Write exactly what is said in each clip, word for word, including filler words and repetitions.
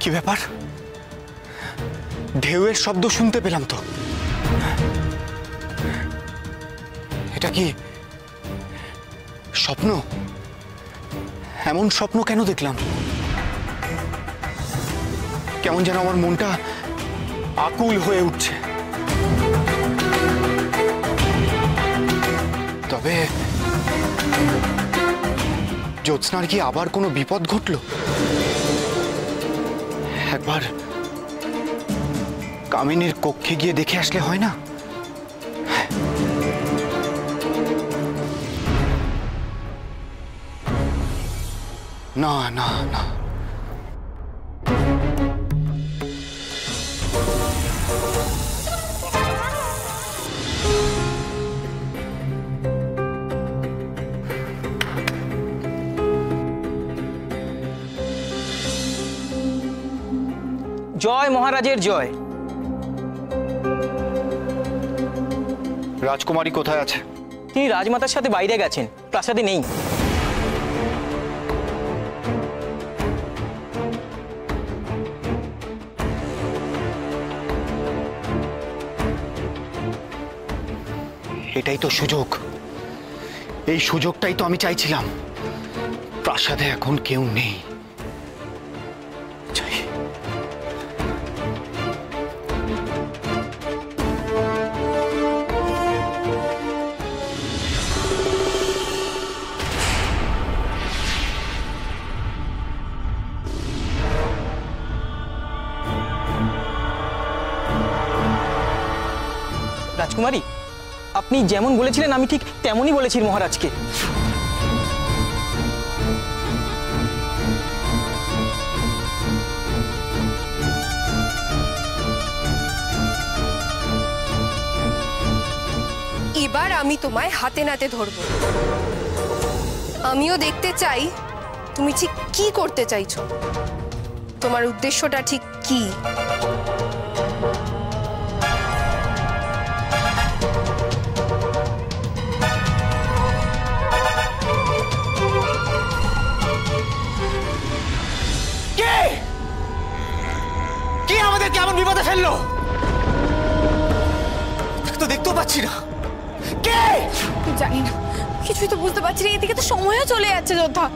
কি ব্যাপার? ঢেউয়ের শব্দ শুনতে পেলাম তো। এটা কি স্বপ্ন? এমন স্বপ্ন কেন দেখলাম? কেমন যেন আমার মনটা আকুল হয়ে উঠছে। তবে জ্যোৎস্নার কি আবার কোনো বিপদ ঘটল? একবার কামিনীর কক্ষে গিয়ে দেখে আসলে হয় না? না না না, জয় মহারাজের জয়। রাজকুমারী কোথায় আছে? তিনি রাজমাতার সাথে বাইরে গেছেন, প্রাসাদে নেই। এটাই তো সুযোগ, এই সুযোগটাই তো আমি চাইছিলাম। প্রাসাদে এখন কেউ নেই। রাজকুমারী, আপনি যেমন বলেছিলেন আমি ঠিক তেমনই বলেছি মহারাজকে। এবার আমি তোমায় হাতে নাতে ধরব। আমিও দেখতে চাই তুমি ঠিক কি করতে চাইছো, তোমার উদ্দেশ্যটা ঠিক কি। কে আমাদের কেমন বিপদে ফেললো? তো দেখতেও পাচ্ছি না। কে? জানি না, কিছুই তো বুঝতে পারছি না। এদিকে তো সময়ও চলে যাচ্ছে যোদ্ধা।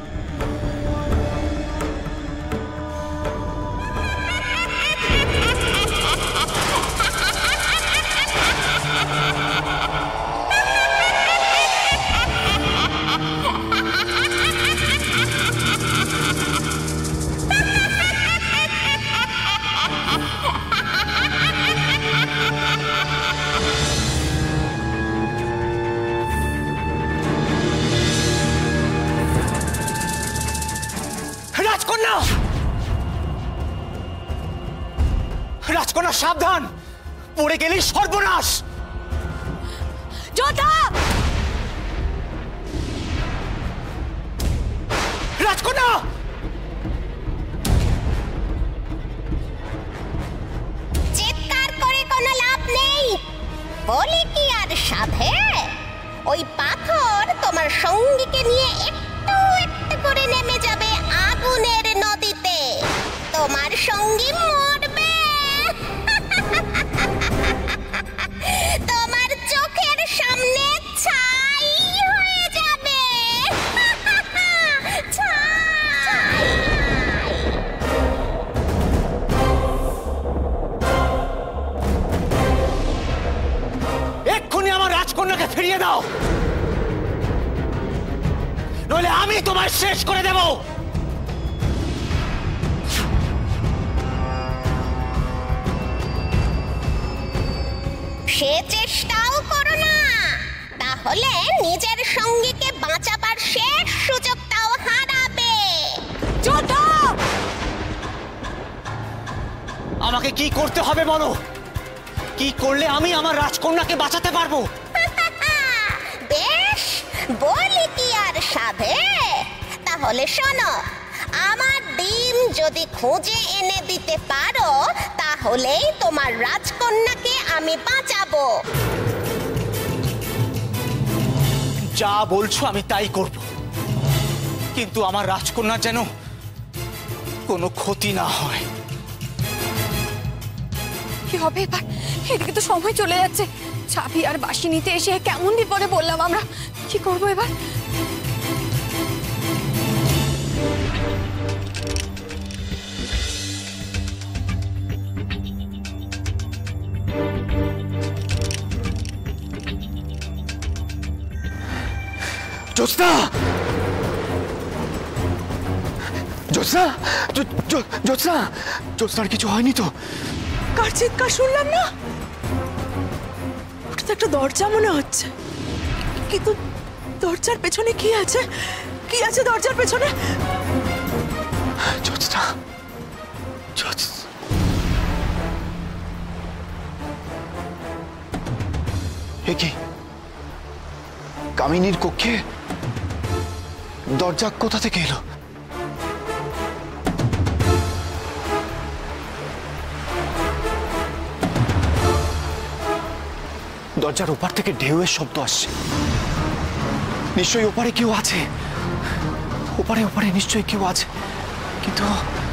রাজকন্যা, রাজকন্যা সাবধান, পড়ে গেলে সর্বনাশ। যোদ্ধা! রাজকন্যা! চিৎকার করে কোনো লাভ নেই। বলে কি আর সাধে? ওই পাথর তোমার সঙ্গীকে নিয়ে একটু একটু করে নেমে যাবে আগুনের নদীতে। তোমার সঙ্গী মরবে, তোমার চোখের সামনে ছাই হয়ে যাবে। ছাই। এক্ষুনি আমার রাজকন্যাকে ফিরিয়ে দাও, নইলে আমি তোমার শেষ করে দেব। সে চেষ্টাও করো না, তাহলে নিজের সঙ্গীকে বাঁচাবার শেষ সুযোগটাও হারাবে। যোদ্ধা! আমাকে কি করতে হবে বলো? কি করলে আমি আমার রাজকন্যাকে বাঁচাতে পারবো? বেশ, বলি কি আর সাধে? তাহলে শোনো, আমার ডিম যদি খুঁজে এনে দিতে পারো তাহলেই তোমার রাজকন্যাকে আমি বাঁচাবো। যা বলছো আমি তাই করব, কিন্তু আমার রাজকন্যার যেন কোনো ক্ষতি না হয়। কি হবে এবার? এদিকে তো সময় চলে যাচ্ছে, চাবি আর বাঁশি নিতে এসে কেমন বিপদে পড়লাম আমরা। কি করবো এবার? জ্যোৎস্না, জ্যোৎস্না, জ্যো- জ্যো- জ্যোৎস্না, জ্যোৎস্নার কিছু হয়নি তো? কার চিৎকার শুনলাম না? ওটা তো একটা দরজা মনে হচ্ছে, কিন্তু দরজার পেছনে কি আছে? কি আছে দরজার পেছনে? জ্যোৎস্না, জ্যোৎস্না, এ কি? কামিনীর কক্ষে দরজা কোথা থেকে এলো? দরজার ওপার থেকে ঢেউয়ের শব্দ আসছে। নিশ্চয়ই ওপারে কেউ আছে, ওপারে ওপারে নিশ্চয়ই কেউ আছে। কিন্তু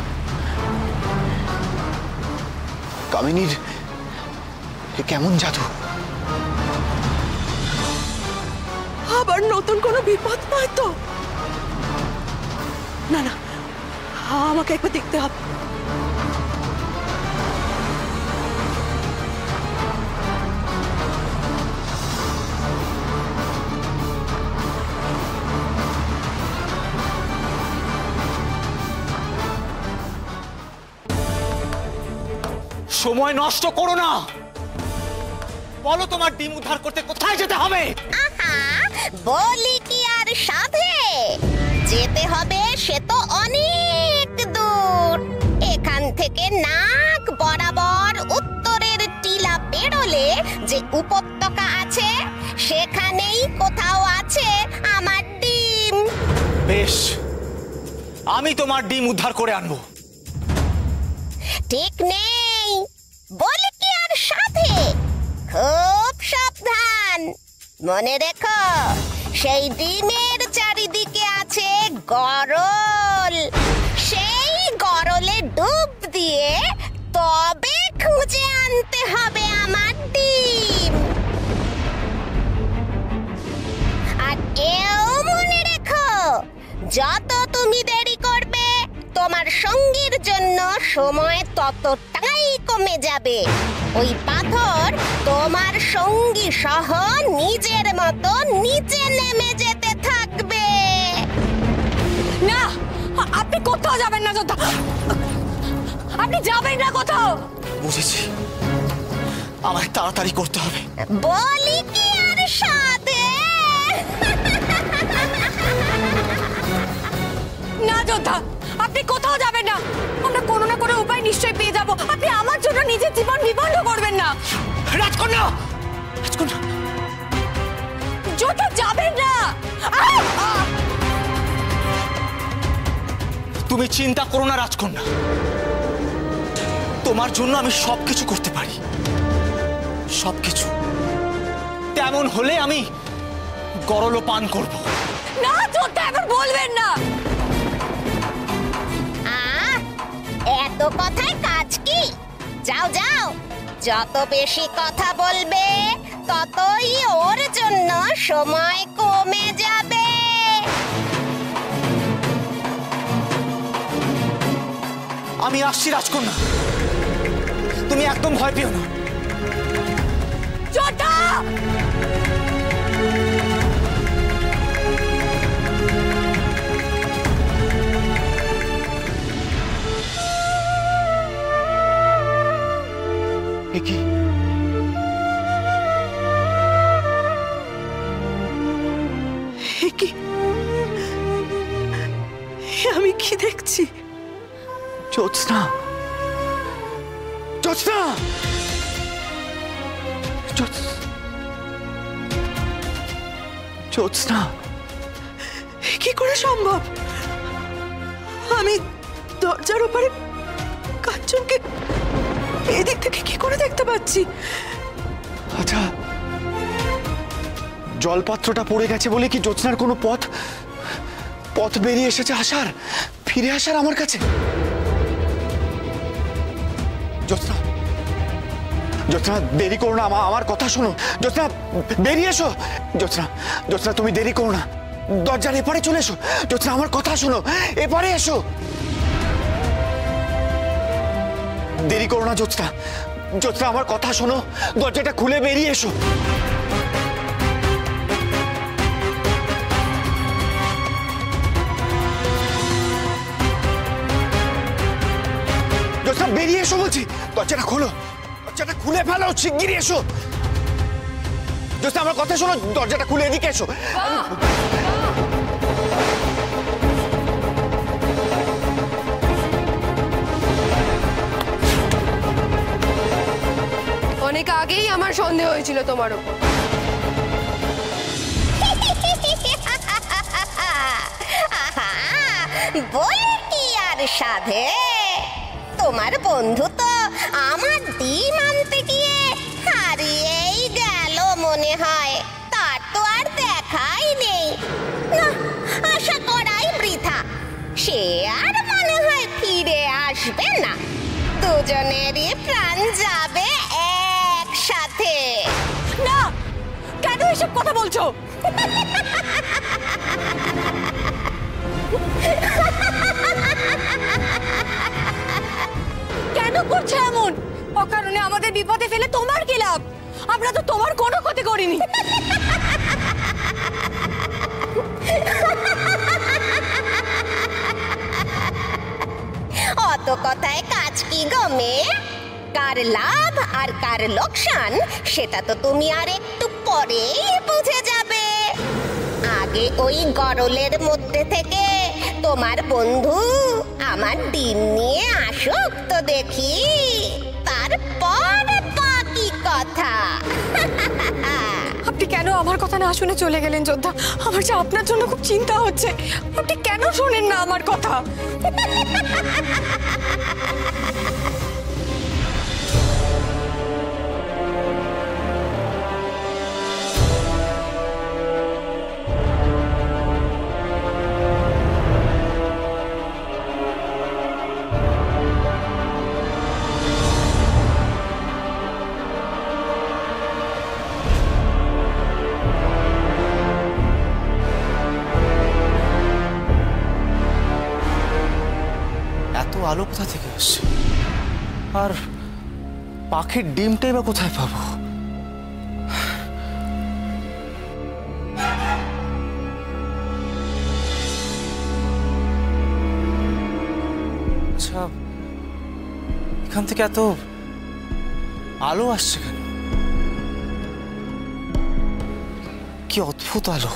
কামিনীর এ কেমন জাদু? আবার নতুন কোনো বিপদ নয় তো? না না, আমাকে একবার দেখতে হবে। সময় নষ্ট করো না, বলো তোমার ডিম উদ্ধার করতে কোথায় যেতে হবে? আহা, বলি কি আর সাধে? যেতে হবে সে তো অনেক দূর। এখান থেকে নাক বরাবর উত্তরের টিলা পেরোলে যে উপত্যকা আছে, সেখানেই কোথাও আছে আমার ডিম। বেশ, আমি তোমার ডিম উদ্ধার করে আনবো। ঠিক নেই, বলি কি আর সাধে? খুব সাবধান, মনে রেখো সেই ডিমের চারিদিকে আছে গরল। সেই গরলে ডুব দিয়ে তবে খুঁজে আনতে হবে আমার ডিম। আর এও মনে রেখো, যত তুমি দেরি করবে তোমার সঙ্গীর জন্য সময় ততটাই কমে যাবে। ওই পাথর তোমার সঙ্গী সহ নিজের মতো নিচে নেমে যেতে থাকবে। না, আপনি কোথাও যাবেন না যোদ্ধা, আপনি যাবেন না কোথাও। বুঝেছি, আমায় তাড়াতাড়ি করতে হবে। বলি কি আর সাধে? না যোদ্ধা, আপনি কোথাও যাবেন না, আমরা কোনো না কোনো উপায় নিশ্চয়ই পেয়ে যাব। আপনি আমার জন্য নিজের জীবন বিপন্ন করবেন না। রাজকন্যা, রাজকন্যা, যোদ্ধা যাবেন না। আহ! আহ! তুমি চিন্তা করো না রাজকন্যা, তোমার জন্য আমি সবকিছু করতে পারি, সবকিছু। তেমন হলে আমি গরল পান করব। না যোদ্ধা, এখন বলবেন না। আহ, এত কথায় কাজ কি? যাও যাও, যত বেশি কথা বলবে ততই ওর জন্য সময় কমে যাবে। আমি আসছি রাজকন্যা, তুমি একদম ভয় পেও না। যোদ্ধা! এ কি? এ কি? এ আমি কি দেখছি? জ্যোৎস্না, জ্যোৎস্না, জ্যোৎস- জ্যোৎস্না, এ কি করে সম্ভব? আমি দরজার ওপারে কাঞ্চনকে এদিক থেকে কি করে দেখতে পাচ্ছি? আচ্ছা, জলপাত্রটা পড়ে গেছে বলে কি জ্যোৎস্নার কোনো পথ পথ বেরিয়ে এসেছে আসার, ফিরে আসার আমার কাছে? জ্যোৎস্না, জ্যোৎস্না দেরি করো না, আমার আমার কথা শোনো। জ্যোৎস্না বেরিয়ে এসো। জ্যোৎস্না, জ্যোৎস্না তুমি দেরি করো না, দরজার এপারে চলে এসো। জ্যোৎস্না আমার কথা শোনো, এপারে এসো। দেরি করো না জ্যোৎস্না, জ্যোৎস্না আমার কথা শোনো, দরজাটা খুলে বেরিয়ে এসো। জ্যোৎস্না বেরিয়ে এসো বলছি, দরজাটা খোলো, দরজাটা খুলে ফেলো, শিগগিরই এসো। জ্যোৎস্না আমার কথা শোনো, দরজাটা খুলে এদিকে এসো। অনেক আগেই আমার সন্দেহ হয়েছিল তোমার উপর। বলে কি আর সাধে, তোমার বন্ধু তো আমার ডিম আনতে গিয়ে হারিয়েই গেল মনে হয়, তার তো আর দেখাই নেই। না, আশা করাই বৃথা, সে আর মনে হয় ফিরে আসবে না। দুজনেরই প্রাণ যাবে একসাথে। না, কেন এসব কথা বলছো? কেন করছো এমন? অকারণে আমাদের বিপদে ফেলে তোমার কি লাভ? আমরা তো তোমার কোনো ক্ষতি করিনি। অত কথায় কাজ কি গো মেয়ে? কার লাভ আর কার লোকসান সেটা তো তুমি আর একটু পরেই বুঝে যাবে। আগে ওই গরলের মধ্যে থেকে তোমার বন্ধু আমার ডিম নিয়ে আসুক তো দেখি, তারপর বাকি কথা। আপনি কেন আমার কথা না শুনে চলে গেলেন যোদ্ধা? আমার যে আপনার জন্য খুব চিন্তা হচ্ছে। আপনি কেন শোনেন না আমার কথা? আলো কোথা থেকে আসছে, আর পাখির ডিমটাই বা কোথায় পাবো? আচ্ছা, এখান থেকে এত আলো আসছে কেন? কি অদ্ভুত আলো!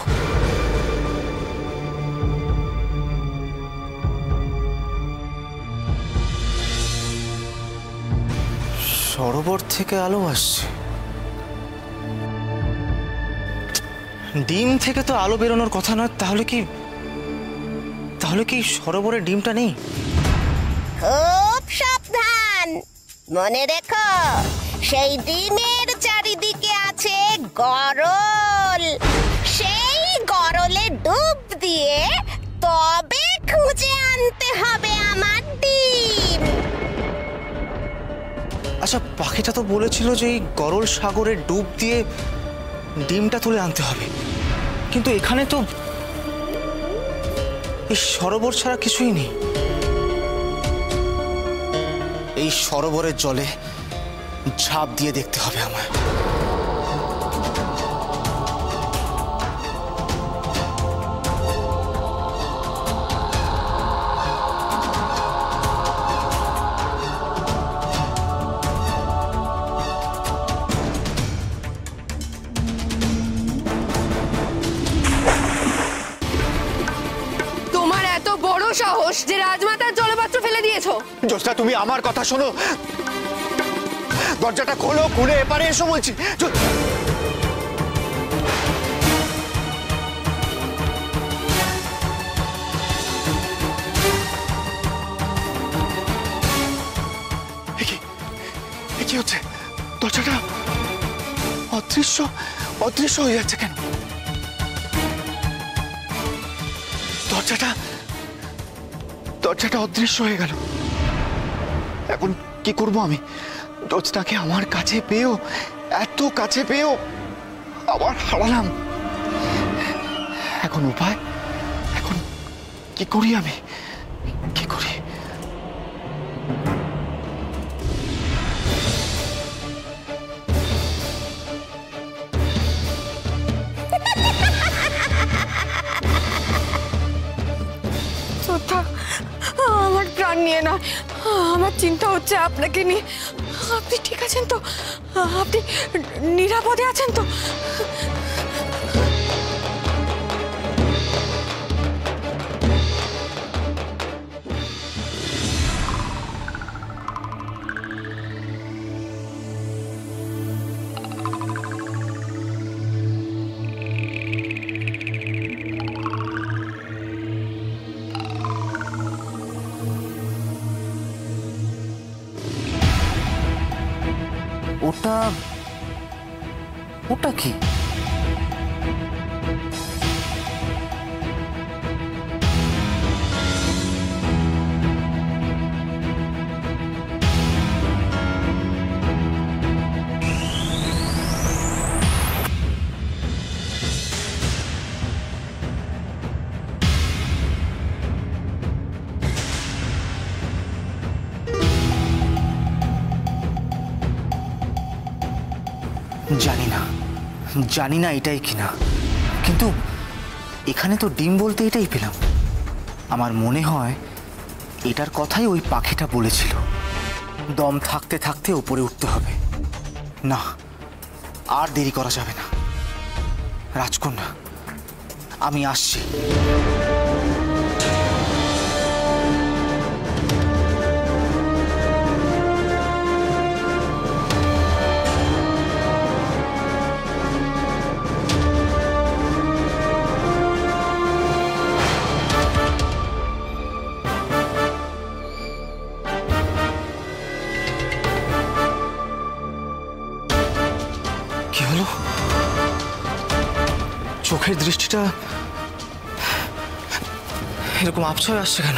সরোবর থেকে আলো আসছে, ডিম থেকে তো আলো বেরোনোর কথা নয়। তাহলে কি তাহলে কি সরোবরে ডিমটা নেই? খুব সাবধান, মনে রেখো সেই ডিমের চারিদিকে আছে গরল। সেই গরলে ডুব দিয়ে তবে খুঁজে আনতে হবে আমার ডিম। আচ্ছা, পাখিটা তো বলেছিল যে এই গরল সাগরে ডুব দিয়ে ডিমটা তুলে আনতে হবে, কিন্তু এখানে তো এই সরোবর ছাড়া কিছুই নেই। এই সরোবরের জলে ঝাঁপ দিয়ে দেখতে হবে আমায়। সাহস যে রাজমাতার জলপাত্র ফেলে দিয়েছো? জ্যোৎস্না, তুমি আমার কথা শোনো, দরজাটা খোলো, খুলে এপারে এসো বলছি। কি হচ্ছে? দরজাটা অদৃশ্য অদৃশ্য হয়ে যাচ্ছে কেন? দরজাটা দরজাটা অদৃশ্য হয়ে গেল। এখন কি করব আমি? জ্যোৎস্নাকে আমার কাছে পেয়েও, এত কাছে পেয়েও আবার হারালাম। এখন উপায়, এখন কি করি আমি, কি করি? শ্রদ্ধা, আমার প্রাণ নিয়ে নয়, আমার চিন্তা হচ্ছে আপনাকে নিয়ে। আপনি ঠিক আছেন তো? আপনি নিরাপদে আছেন তো? ওটা ওটা কি? জানি না, জানি না এটাই কিনা, কিন্তু এখানে তো ডিম বলতে এটাই পেলাম। আমার মনে হয় এটার কথাই ওই পাখিটা বলেছিল, দম থাকতে থাকতে উপরে উঠতে হবে। না, আর দেরি করা যাবে না। রাজকন্যা, আমি আসছি। কি হলো? চোখের দৃষ্টিটা এরকম আবছায় আসছে কেন?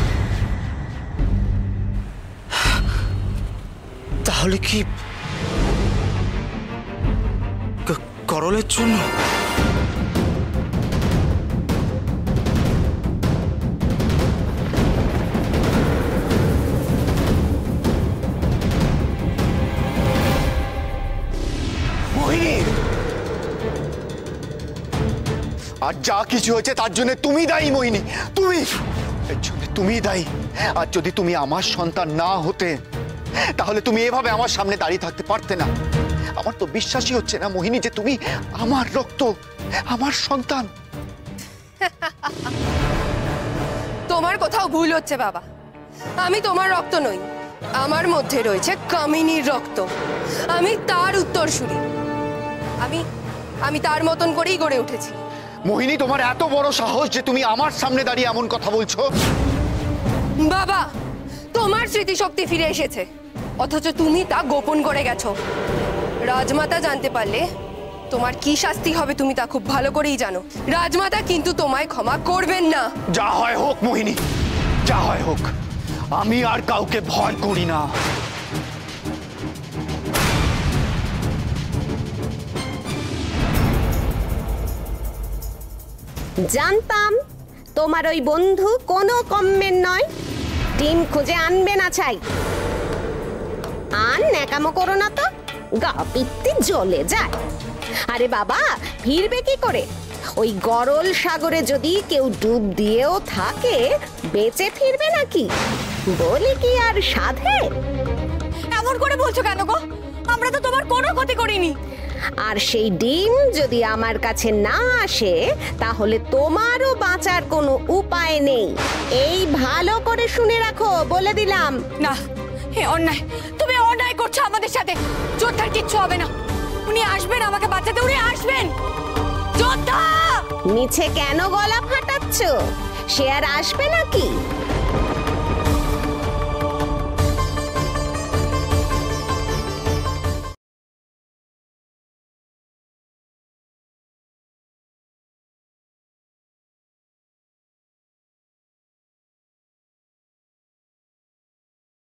তাহলে কি করলের জন্য? আর যা কিছু হয়েছে তার জন্য তুমি দায়ী মোহিনী, তুমি, এর জন্য তুমি দায়ী। আর যদি তুমি আমার সন্তান না হতে, তাহলে তুমি এভাবে আমার সামনে দাঁড়িয়ে থাকতে পারতে না। আমার তো বিশ্বাসই হচ্ছে না মোহিনী যে তুমি আমার রক্ত, আমার সন্তান। তোমার কোথাও ভুল হচ্ছে বাবা। আমি তোমার রক্ত নই, আমার মধ্যে রয়েছে কামিনীর রক্ত। আমি তার উত্তরসূরি। আমি আমি তার মতন করেই গড়ে উঠেছি। মোহিনী, তোমার এত বড় সাহস যে তুমি আমার সামনে দাঁড়িয়ে এমন কথা বলছো? বাবা, তোমার স্মৃতিশক্তি ফিরে এসেছে, অথচ তুমি তা গোপন করে গেছো। রাজমাতা জানতে পারলে তোমার কি শাস্তি হবে তুমি তা খুব ভালো করেই জানো। রাজমাতা কিন্তু তোমায় ক্ষমা করবেন না। যা হয় হোক মোহিনী, যা হয় হোক, আমি আর কাউকে ভয় করি না। জানতাম তোমার ওই বন্ধু কোনো কমের নয়, ডিম খুঁজে আনবে না চাই। আর ন্যাকামো করো না তো, গা পিত্তি জ্বলে যায়। আরে বাবা, ফিরবে কি করে? ওই গরল সাগরে যদি কেউ ডুব দিয়েও থাকে, বেঁচে ফিরবে নাকি? বলি কি আর সাধে? এমন করে বলছো কেন গো? আমরা তো তোমার কোনো ক্ষতি করিনি। আর সেই ডিম যদি আমার কাছে না আসে, তাহলে তোমারও বাঁচার কোনো উপায় নেই। এই ভালো করে শুনে রাখো, বলে দিলাম। না, হে অন্যায়, তুমি অন্যায় করছো আমাদের সাথে। যোদ্ধার কিচ্ছু হবে না, উনি আসবেন আমাকে বাঁচাতে, উনি আসবেন। যোদ্ধা! মিছে কেন গলা ফাটাচ্ছ? সে আর আসবে নাকি?